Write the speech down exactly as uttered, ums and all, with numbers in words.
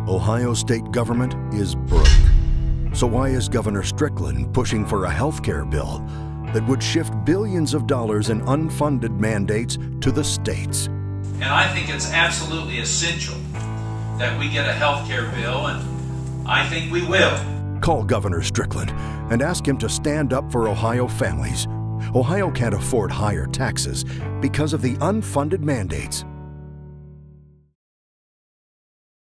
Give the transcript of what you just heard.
Ohio state government is broke. So why is Governor Strickland pushing for a health care bill that would shift billions of dollars in unfunded mandates to the states? And I think it's absolutely essential that we get a health care bill, and I think we will. Call Governor Strickland and ask him to stand up for Ohio families. Ohio can't afford higher taxes because of the unfunded mandates.